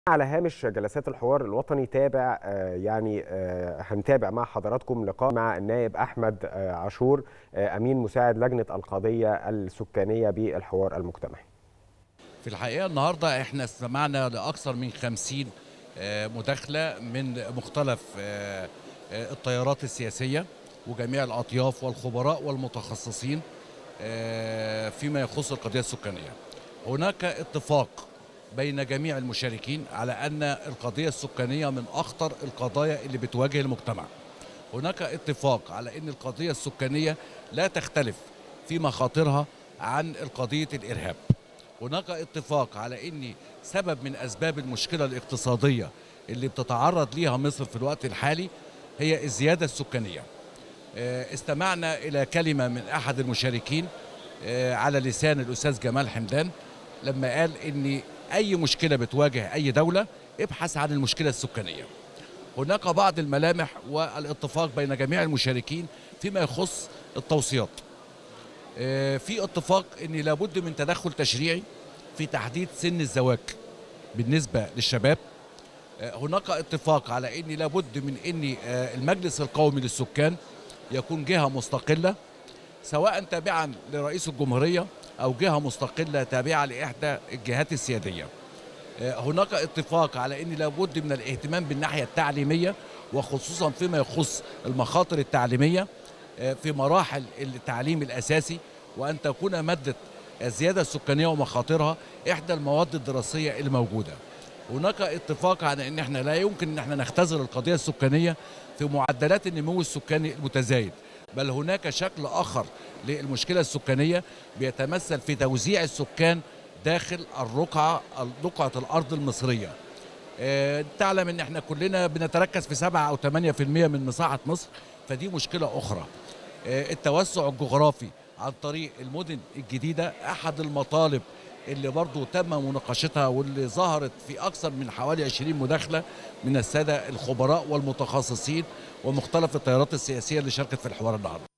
على هامش جلسات الحوار الوطني تابع هنتابع مع حضراتكم لقاء مع النائب أحمد عاشور أمين مساعد لجنة القضية السكانية بالحوار المجتمعي. في الحقيقة النهاردة احنا استمعنا لأكثر من 50 مداخلة من مختلف التيارات السياسية وجميع الأطياف والخبراء والمتخصصين فيما يخص القضية السكانية. هناك اتفاق بين جميع المشاركين على أن القضية السكانية من أخطر القضايا اللي بتواجه المجتمع. هناك اتفاق على أن القضية السكانية لا تختلف في مخاطرها عن قضية الإرهاب. هناك اتفاق على أن سبب من أسباب المشكلة الاقتصادية اللي بتتعرض ليها مصر في الوقت الحالي هي الزيادة السكانية. استمعنا إلى كلمة من أحد المشاركين على لسان الأستاذ جمال حمدان لما قال أن أي مشكلة بتواجه أي دولة ابحث عن المشكلة السكانية. هناك بعض الملامح والاتفاق بين جميع المشاركين فيما يخص التوصيات. في اتفاق أن لابد من تدخل تشريعي في تحديد سن الزواج بالنسبة للشباب. هناك اتفاق على أن لابد من أن المجلس القومي للسكان يكون جهة مستقلة سواء تابعا لرئيس الجمهورية أو جهة مستقلة تابعة لإحدى الجهات السيادية. هناك اتفاق على أن لابد من الاهتمام بالناحية التعليمية وخصوصا فيما يخص المخاطر التعليمية في مراحل التعليم الأساسي، وأن تكون مادة الزيادة السكانية ومخاطرها إحدى المواد الدراسية الموجودة. هناك اتفاق على أن احنا لا يمكن أن احنا نختزل القضية السكانية في معدلات النمو السكاني المتزايد، بل هناك شكل آخر للمشكلة السكانية بيتمثل في توزيع السكان داخل رقعة الأرض المصرية. تعلم أن احنا كلنا بنتركز في 7 أو 8% من مساحة مصر، فدي مشكلة أخرى. التوسع الجغرافي عن طريق المدن الجديدة أحد المطالب اللي برضو تم مناقشتها واللي ظهرت في أكثر من حوالي 20 مداخلة من السادة الخبراء والمتخصصين ومختلف التيارات السياسية اللي شاركت في الحوار النهارده.